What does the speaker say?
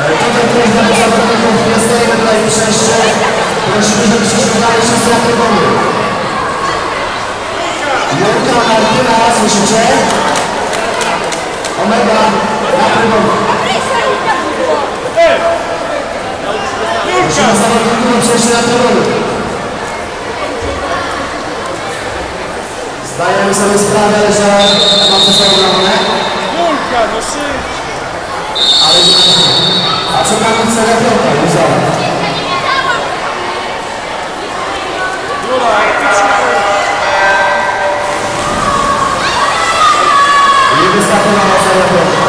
Tutaj prośba do zawodników, nie stoimy tutaj w przejściu. Prosimy, żebyście szukali wszyscy na trybuny. Julka, Martyna, słyszycie? Omega, na trybuny. Prosimy zawodników o przejście na trybuny. Zdajemy sobie sprawę, że mam to sobie ogromne. Julka, no szybciej. Ale a co tam nic nie robią, Izora? Jura, Nie wystarczy na was